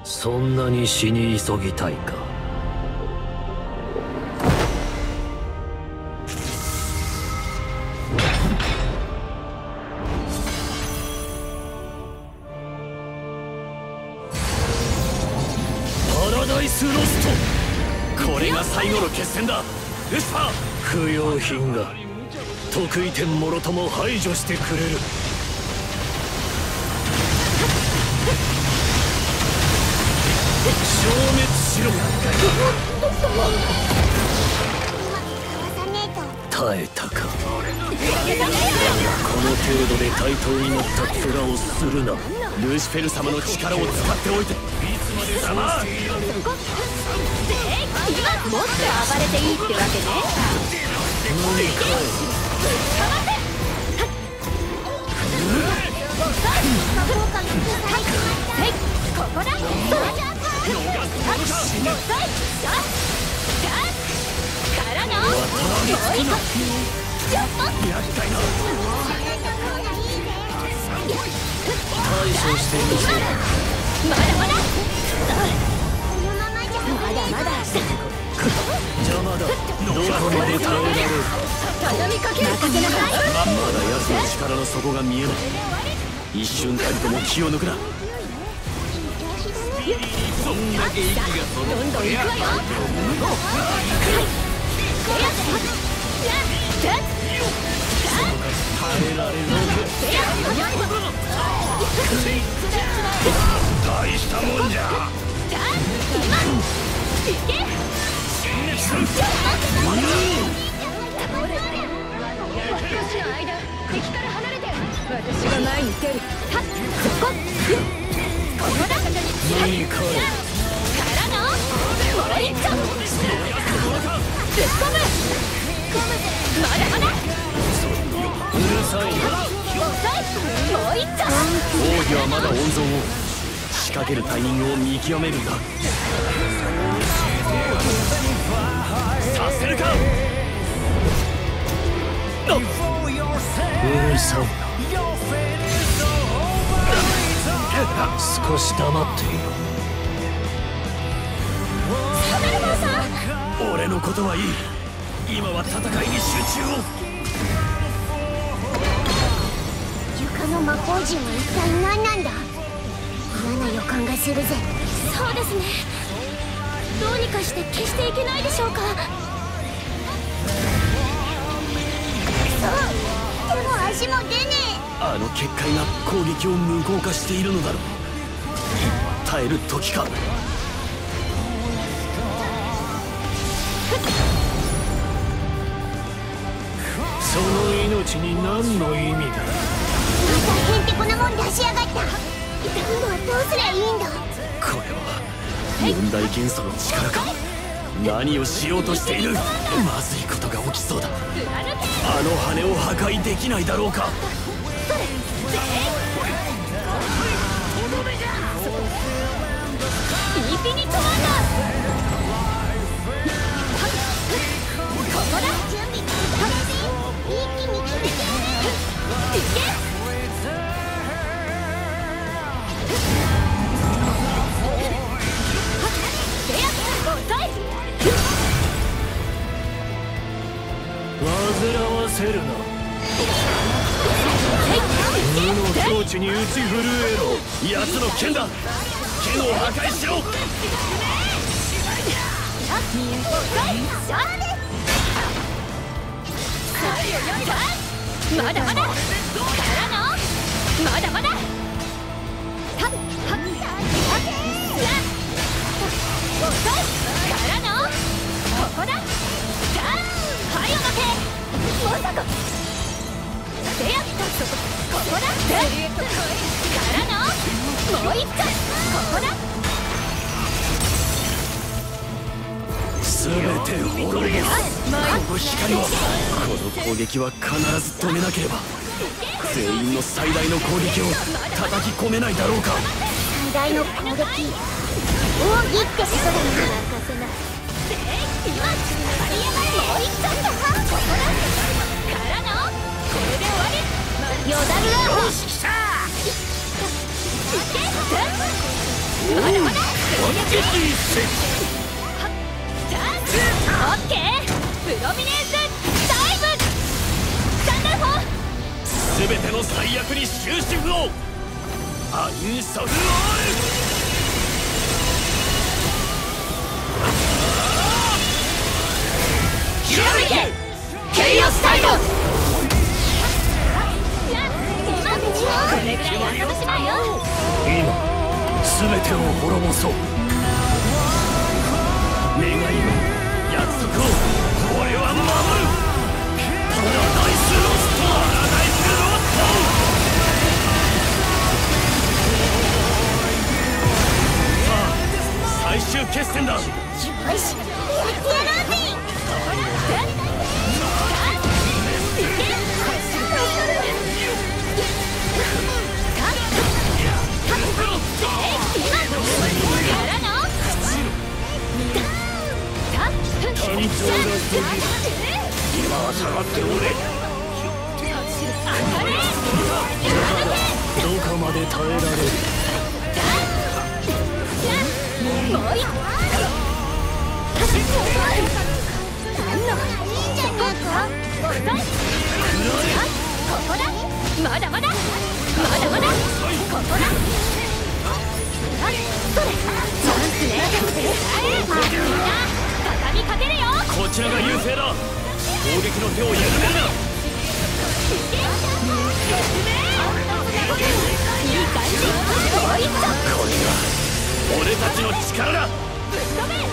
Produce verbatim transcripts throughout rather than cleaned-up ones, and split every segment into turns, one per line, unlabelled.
そんなに死に急ぎたいか。パラダイスロスト、これが最後の決戦だ。ルシファー、不要品が得意点もろとも排除してくれる。消滅しろ。耐えたか。この程度で対等になった面をするな。ルシフェル様の力を使っておいていつまで様。もっと暴れていいってわけね。何かここだ。からのもう一個。対処してみせる。まだまだまだまだ邪魔だ。どこまで耐えられる。畳みかける。任せなさい。まだ奴の力の底が見えない。一瞬たりとも気を抜くな。そんだけ息がそんどんどん行くわよ。耐えられる。大したもんじゃ。私の間、敵から離れて。私が前に出る。はっ、そこ。ここだ。何かからのもう一丁。ぶっ込む。まだまだ。うるさい。もう一丁。奥義はまだ温存を。仕掛けるタイミングを見極めるんだ。させるか。うるさいな。少し黙っていろ。サメルマンさん、俺のことはいい。今は戦いに集中を。
床の魔法陣は一体何なんだ。嫌な予感がするぜ。
そうですね。どうにかして消していけないでしょうか。
そう、手も足も出ねえ。
あの結界が攻撃を無効化しているのだろう。耐える時か。その命に何の意味だ。
またへんてこなもん出しやがった。今度はどうすりゃいいんだ。
これは四大元素の力か。何をしようとしている。まずいことが起きそうだ。あの羽を破壊できないだろうか。
インフィニットワンダー。ここだ。
準備完了。一気に決めてやる。いけ。
煩わせるな。無の境地に打ち震えろ。奴の剣だ。剣を破壊しろ。
まだまだ。からのまだまだ。はっはっからのここだ。はいおまけ。まさか。でやったそこ。ここだ。からのもう一回。ここだ。
すべて滅ぼす。この光はこの攻撃は必ず止めなければ全員の最大の攻撃を叩き込めないだろうか。
最大の攻撃、奥義ってことだな。
今もう一回だ。ここだ。からのこれで終わり。よだるアホ。まだまだ。
激一戦。
オッケー。プロミネンスダイブ。サンダーフォー。
全ての最悪に終止符を。アインサフロール。
ひらめけケイオスサイド。これぐらい遊ぶしないよ。
今全てを滅ぼそう。願いを約束を俺は守る。パラダイスロスト。パラダイスロスト。さあ最終決戦だ。よし
やってやろうぜ。
単調なすぎる。今は下がっておれ。どこまで耐えられる。
もういい。ここだ。まだまだまだまだ。ここだ。それチャンスね。みんな畳みかけるよ。
こちらが優勢だ。攻撃の手を緩めるな。
いい感じ。もう一丁。
これが俺たちの力だ。
ぶっ飛べ。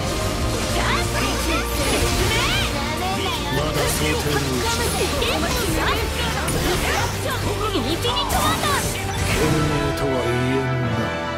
まだ想定のうち。
インフィニットワンダー。
懸命とは言えんな。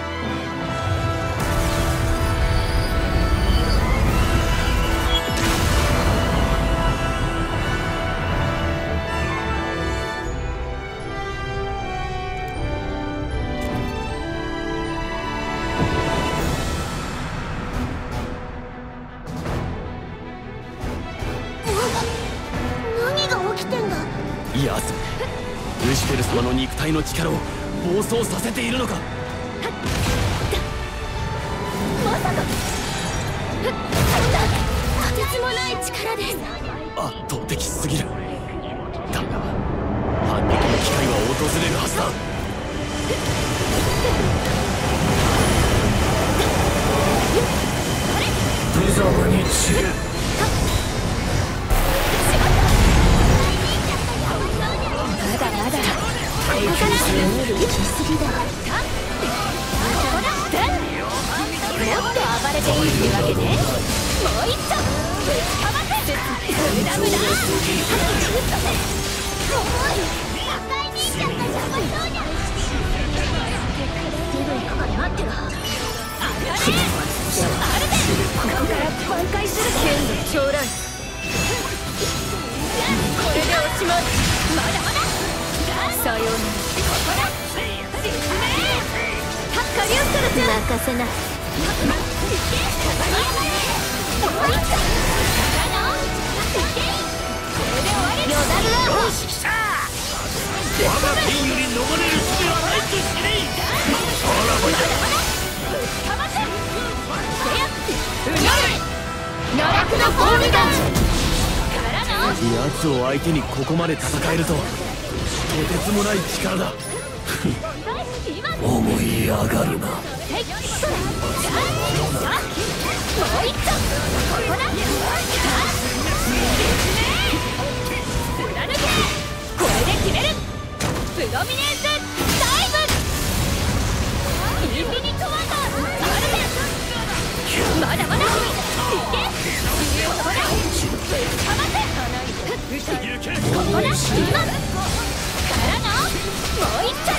いや、ルシフェル様の肉体の力を暴走させているのか。
まさかとてつもない力です。
圧倒的すぎる。だが反撃の機会は訪れるはずだ。無様に散る。
まだまだ。耐久性のある行き過ぎだ。もっと暴れていいってわけね。もう一丁ぶちかませ。無駄無駄。
赤い兄ちゃんが邪魔そうじゃん。デブリカが待ってろ。
あれあれあるぜ。ここから挽回する。剣の長来。これでおしまい。まだまだ。さようなら。ここだ。実名ハッカリュースルちゃん。任せな。よだるアホ。
我が剣より逃れる術はないとしねえ。さらばじゃ。
かませ。うなれ。奈落のフォームガン。からの。
奴を相手にここまで戦えるとはとてつもない力だ。思い上がるな。
もう一丁。ここだ。貫け。これで決める。プロミネンスダイブ。インフィニットワンダー。あるぜ。まだまだ。いけ。ここだ。かませ。ここだ。今。からの。もう一丁。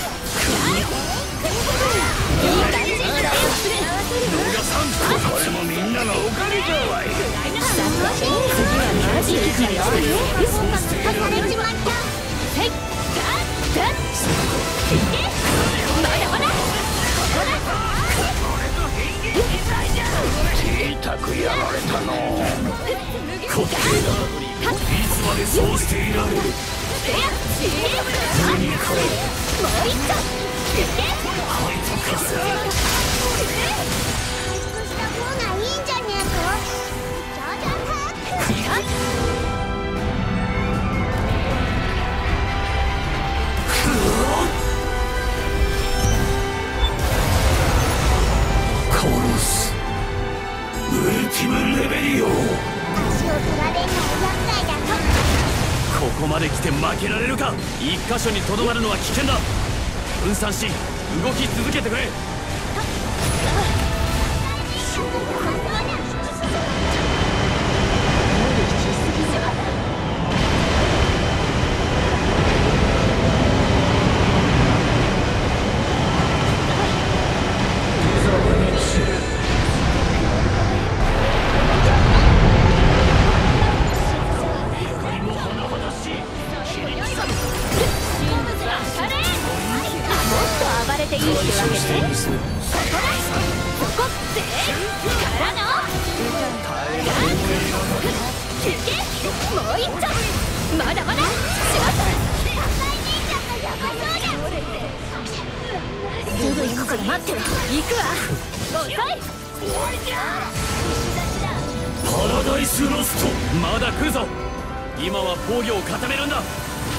いい感じ。
これもみんなのおかげじゃわい。
次はマジでいいよ。
離れちまった。
はい。だだ。まだまだ。
痛くやられたの。滑稽だ。いつまでそうしていられる。何か
もう一丁。
愛とかせ。 ティムレベリオ。
足を取られるのは厄介だぞ。
ここまで来て負けられるか。一箇所にとどまるのは危険だ。分散し動き続けてくれ。
パラダイスロスト。
まだ来るぞ。今は防御を固めるんだ。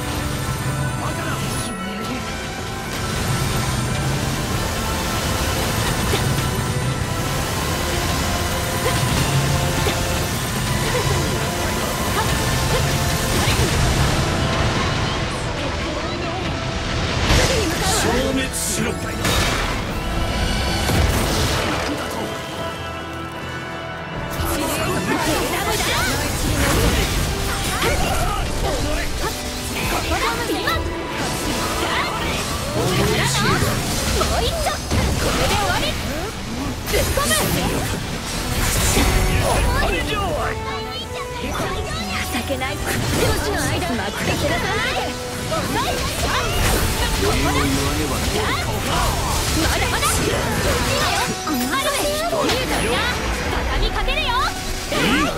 消滅しろ。
情けない。少しの間待ってください。
余裕を言わねば
まだまだこっちよ。アルベいいからな。畳みかけるよ。アルベ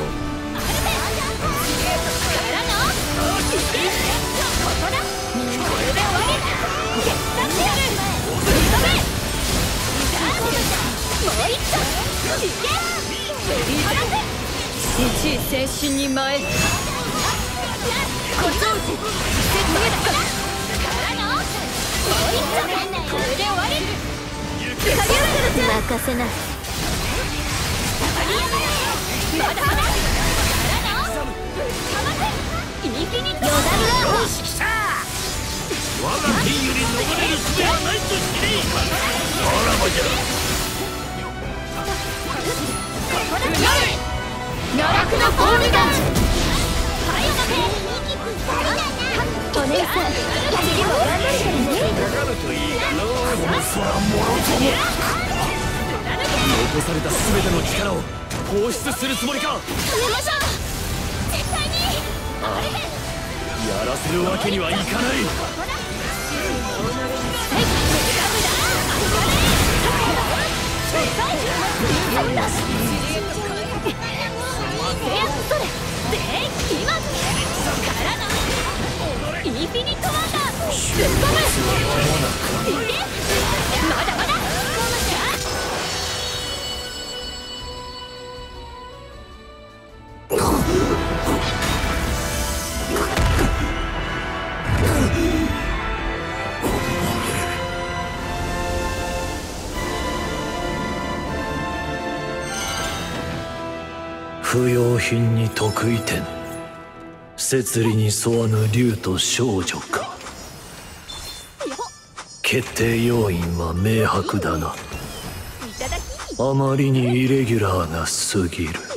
からのここだ。これで終わり。決断してやる。ぶっ飛べ。もう一丁いけ。離せ。一位精神に参る。こっちをからのもう一丁。これで終わり。任せな。まだまだからのインフィニット。よだるわ。
我が剣より逃れる術はないと知れ。あらばじゃ。
ここだ。奈落のフォームダウン。はいおまけ。お姉さん次も頑張るからね。
かかるといいかの。この空もろとも。
残された全ての力を放出するつもりか。
やめましょう。絶対に。
やらせるわけにはいかない。インフィニットワンダー。ぶっ飛ぶ。いけ。まだまだ。
不要品に得意点。摂理に沿わぬ竜と少女か。決定要因は明白だな。あまりにイレギュラーが過ぎる。